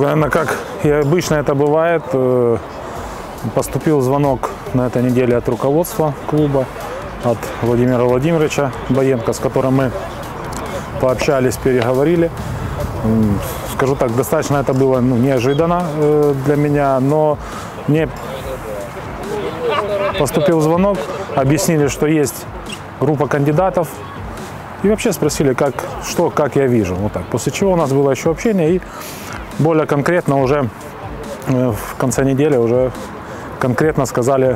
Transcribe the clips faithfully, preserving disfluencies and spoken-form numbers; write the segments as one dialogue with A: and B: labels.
A: Наверное, как и обычно это бывает, поступил звонок на этой неделе от руководства клуба, от Владимира Владимировича Боенко, с которым мы пообщались, переговорили. Скажу так, достаточно это было ну, неожиданно для меня, но мне поступил звонок, объяснили, что есть группа кандидатов, и вообще спросили, как, что, как я вижу. Вот так. После чего у нас было еще общение, и более конкретно уже в конце недели уже конкретно сказали,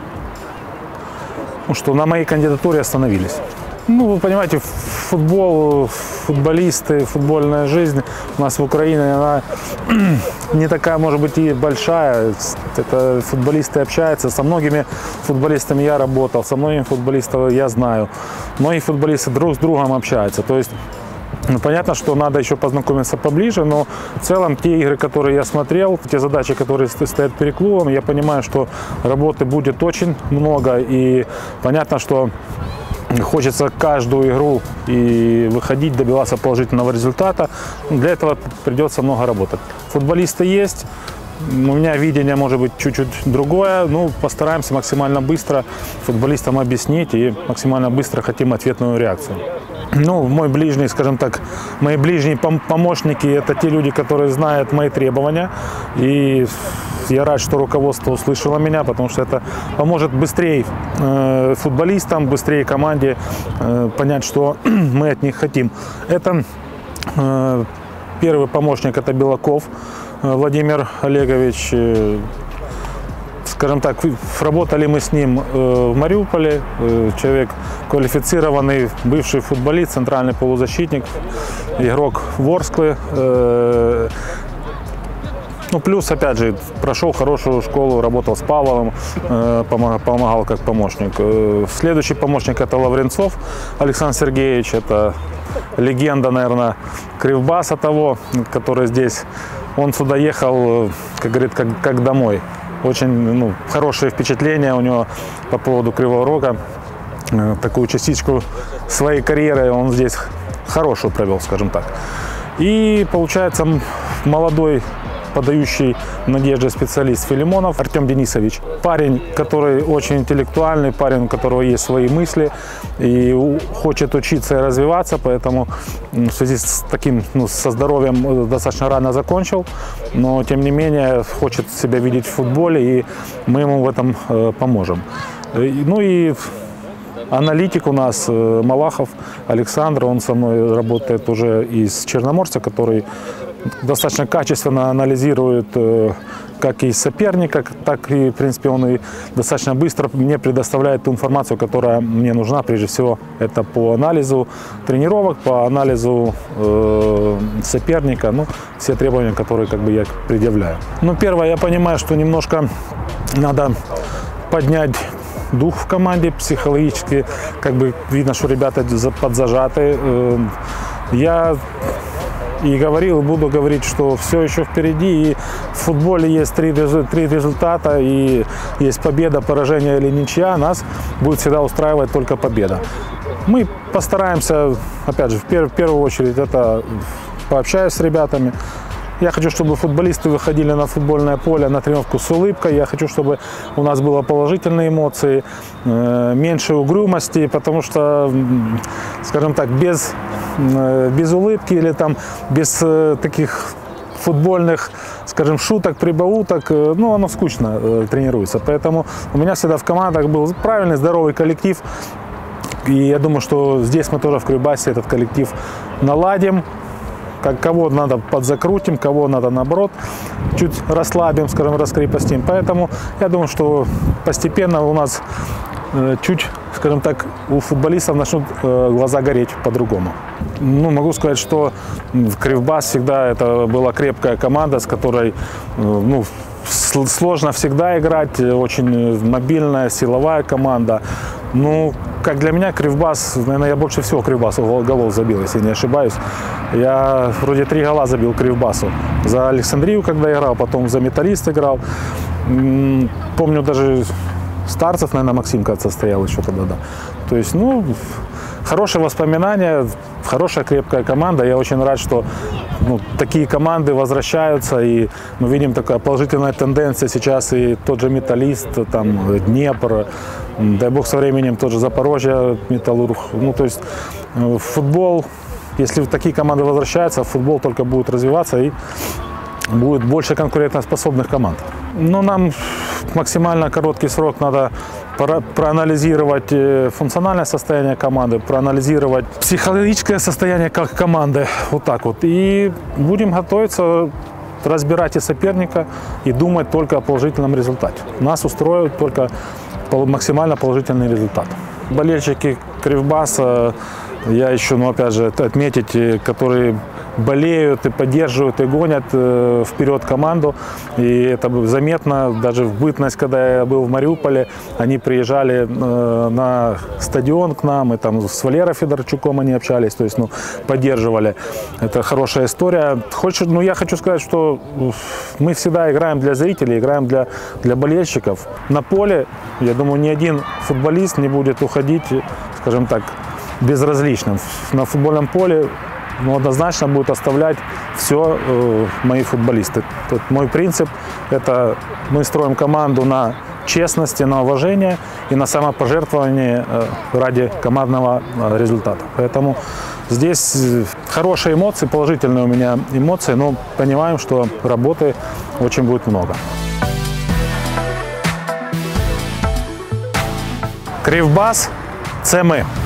A: что на моей кандидатуре остановились. Ну, вы понимаете, футбол, футболисты, футбольная жизнь у нас в Украине, она не такая, может быть, и большая. Это футболисты общаются. Со многими футболистами я работал, со многими футболистами я знаю. Многие футболисты друг с другом общаются. То есть, ну, понятно, что надо еще познакомиться поближе, но в целом те игры, которые я смотрел, те задачи, которые стоят перед клубом, я понимаю, что работы будет очень много. И понятно, что хочется каждую игру и выходить, добиваться положительного результата. Для этого придется много работать. Футболисты есть, у меня видение может быть чуть-чуть другое. Ну, постараемся максимально быстро футболистам объяснить и максимально быстро хотим ответную реакцию. Ну, мой ближний, скажем так, мои ближние помощники – это те люди, которые знают мои требования. И я рад, что руководство услышало меня, потому что это поможет быстрее э, футболистам, быстрее команде э, понять, что мы от них хотим. Это э, первый помощник – это Белаков Владимир Олегович. Э, скажем так, работали мы с ним э, в Мариуполе. Э, человек квалифицированный, бывший футболист, центральный полузащитник, игрок Ворсклы. Э, Ну, плюс, опять же, прошел хорошую школу, работал с Павловым, э, помогал, помогал как помощник. Э, следующий помощник – это Лавренцов Александр Сергеевич. Это легенда, наверное, Кривбаса того, который здесь. Он сюда ехал, как говорит, как, как домой. Очень ну, хорошие впечатления у него по поводу Кривого Рога. Э, такую частичку своей карьеры он здесь хорошую провел, скажем так. И, получается, молодой, подающий надежды специалист Филимонов Артем Денисович. Парень, который очень интеллектуальный, парень, у которого есть свои мысли и хочет учиться и развиваться, поэтому в связи с таким, ну, со здоровьем достаточно рано закончил, но тем не менее хочет себя видеть в футболе, и мы ему в этом э, поможем. Ну и аналитик у нас Малахов Александр, он со мной работает уже из Черноморца, который достаточно качественно анализирует как и соперника, так и, в принципе, он и достаточно быстро мне предоставляет ту информацию, которая мне нужна. Прежде всего, это по анализу тренировок, по анализу э, соперника, ну, все требования, которые как бы я предъявляю. Ну, первое, я понимаю, что немножко надо поднять дух в команде психологически, как бы видно, что ребята подзажаты. Я и говорил, и буду говорить, что все еще впереди, и в футболе есть три, три результата, и есть победа, поражение или ничья, нас будет всегда устраивать только победа. Мы постараемся, опять же, в, пер, в первую очередь, это пообщаюсь с ребятами. Я хочу, чтобы футболисты выходили на футбольное поле, на тренировку с улыбкой. Я хочу, чтобы у нас было положительные эмоции, меньше угрюмости, потому что, скажем так, без, без улыбки или там без таких футбольных, скажем, шуток, прибауток, ну, оно скучно тренируется. Поэтому у меня всегда в командах был правильный, здоровый коллектив. И я думаю, что здесь мы тоже в Кривбасе этот коллектив наладим. Как, кого надо подзакрутим, кого надо, наоборот, чуть расслабим, скажем, раскрепостим. Поэтому я думаю, что постепенно у нас э, чуть, скажем так, у футболистов начнут э, глаза гореть по-другому. Ну, могу сказать, что Кривбас всегда это была крепкая команда, с которой э, ну, сложно всегда играть, очень мобильная, силовая команда. Ну, как для меня, Кривбас, наверное, я больше всего Кривбасу голов забил, если не ошибаюсь. Я вроде три гола забил Кривбасу. За Александрию, когда играл, потом за Металлист играл. Помню, даже Старцев, наверное, Максим, кажется, стоял еще тогда. Да. То есть, ну, хорошие воспоминания, хорошая крепкая команда. Я очень рад, что ну, такие команды возвращаются, и мы видим такая положительная тенденция сейчас, и тот же «Металлист», там, «Днепр», дай бог со временем тот же «Запорожье», «Металлург». Ну, то есть футбол, если такие команды возвращаются, футбол только будет развиваться и будет больше конкурентоспособных команд. Но нам максимально короткий срок надо проанализировать функциональное состояние команды, проанализировать психологическое состояние как команды, вот так вот. И будем готовиться разбирать и соперника, и думать только о положительном результате. Нас устроит только максимально положительный результат. Болельщики Кривбаса, я еще, ну, опять же, отметить, которые болеют и поддерживают и гонят э, вперед команду. И это заметно даже в бытность, когда я был в Мариуполе, они приезжали э, на стадион к нам, и там с Валерой Федорчуком они общались, то есть, ну, поддерживали. Это хорошая история. Хочу, ну, я хочу сказать, что мы всегда играем для зрителей, играем для, для болельщиков. На поле, я думаю, ни один футболист не будет уходить, скажем так, безразличным. На футбольном поле, ну, однозначно будут оставлять все э, мои футболисты. Тут мой принцип – это мы строим команду на честности, на уважение и на самопожертвование э, ради командного э, результата. Поэтому здесь хорошие эмоции, положительные у меня эмоции, но понимаем, что работы очень будет много. Кривбас – це ми.